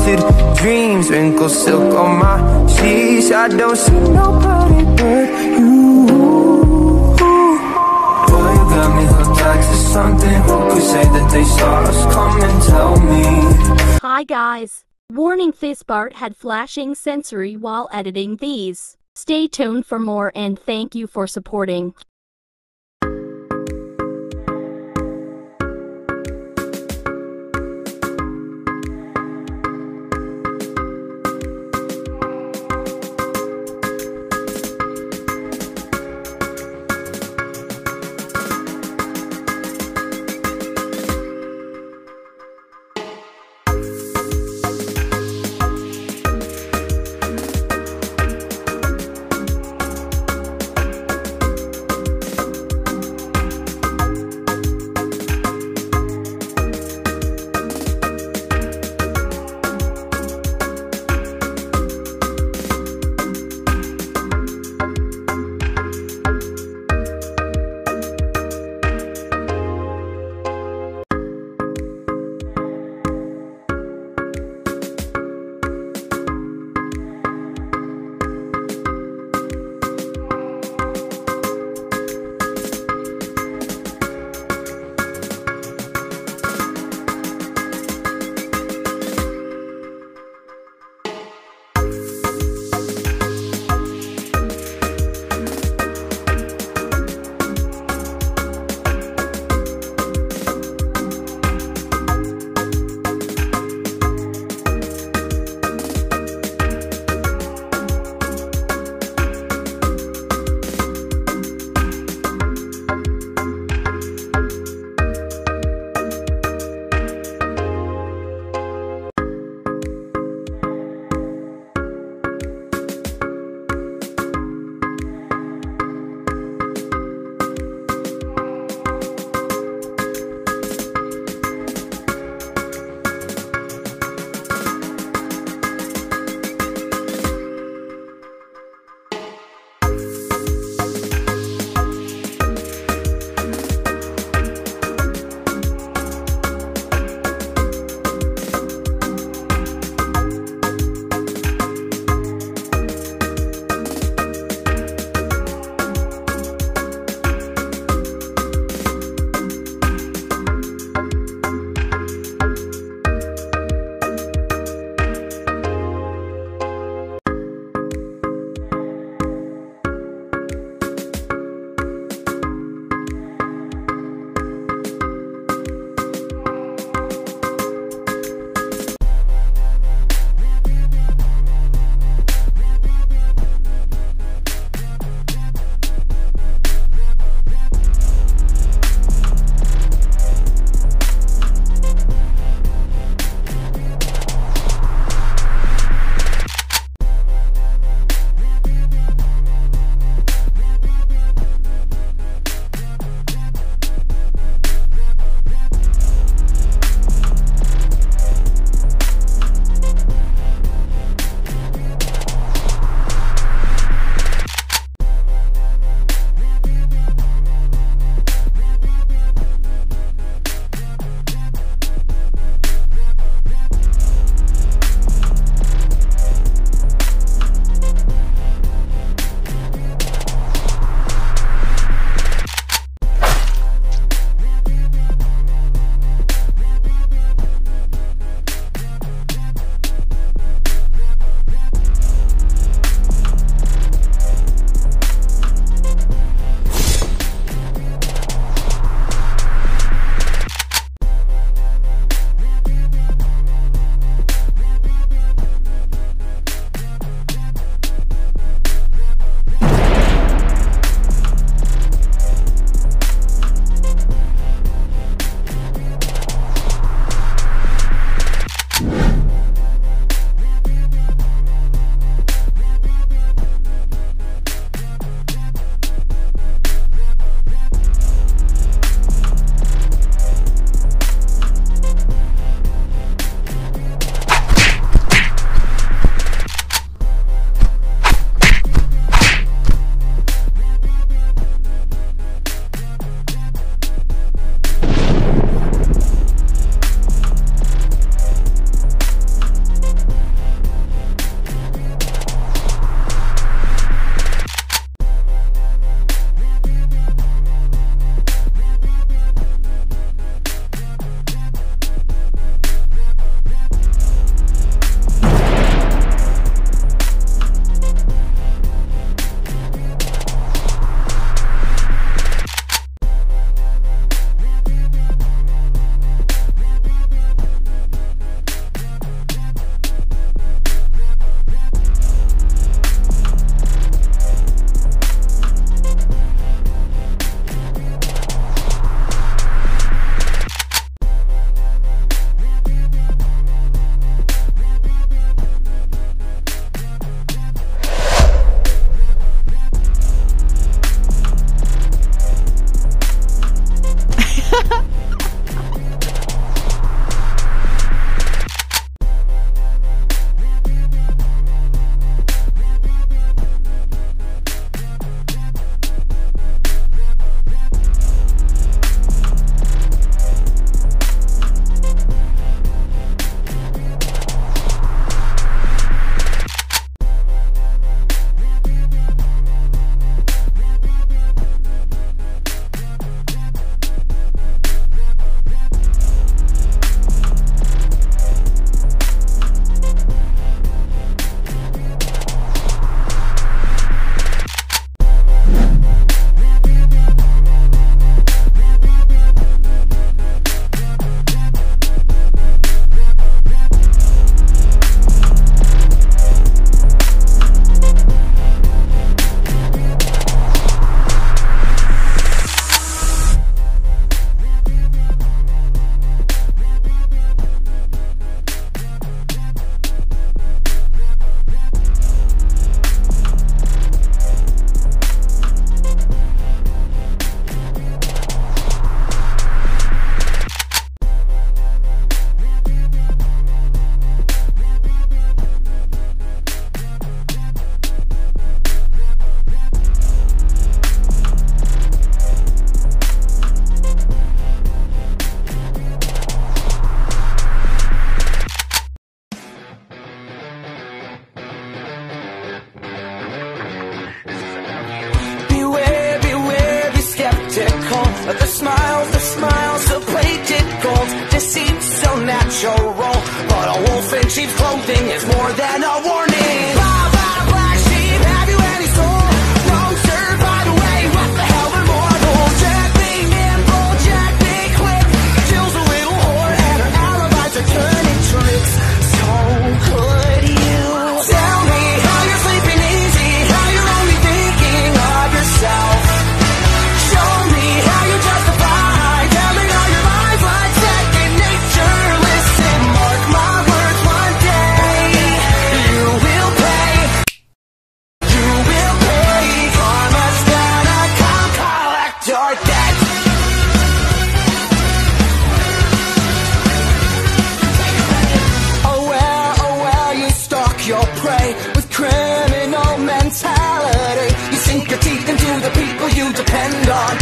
lucid dreams, wrinkles silk on my sheets. I don't see nobody but you. Boy, you got me hooked onto something. Who could say that they saw us? Come and tell me. Hi guys. Warning, this part had flashing sensory while editing these. Stay tuned for more and thank you for supporting. The smiles, the plated gold, deceit so natural. But a wolf in sheep's clothing is more than a warning. Bob, black sheep, have you any soul? Wrong, sir, by the way, what the hell are mortals? Jack be nimble, Jack be quick, kills a little whore and her alibis are turning tricks. So could you tell me how you're sleeping easy, how you're only thinking of yourself? Show me how you justify telling all your lies like second nature. Listen, mark my words, one day you will pay. You will pay. Karma's gonna come collect your debt. Oh well, you stalk your prey with criminal mentality. You sink your teeth into the people you depend on.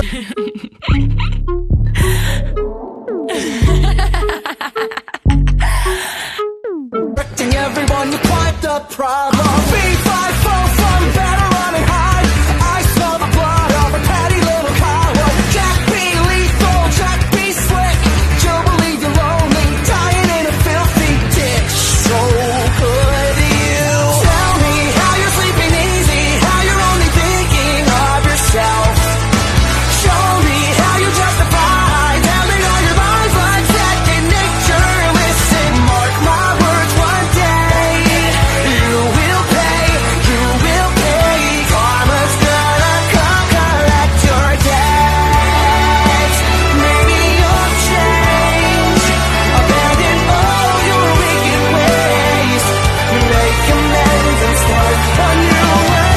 Protecting everyone, you're quite the problem. B5 fall from better running high. I smell the blood of a petty little coward. Jack be lethal, Jack be slick. You'll believe you're lonely, dying in a filthy ditch. So could you tell me how you're sleeping easy, how you're only thinking of yourself? Show me how you justify telling all your lies like second nature. Listen, mark my words, one day you will pay. You will pay. Karma's gonna come collect your debt. Maybe you'll change, abandon all your wicked ways, make amends and start anew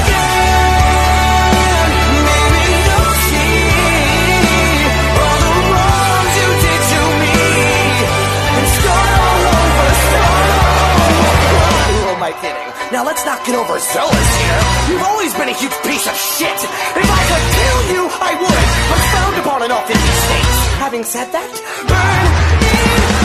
again. Maybe you'll see all the wrongs you did to me and start all over, start all over. Who am I kidding? Now let's not get overzealous here. You've always been a huge piece of shit. If I could kill you, I would. I'm frowned upon in all 50 states. Having said that, burn in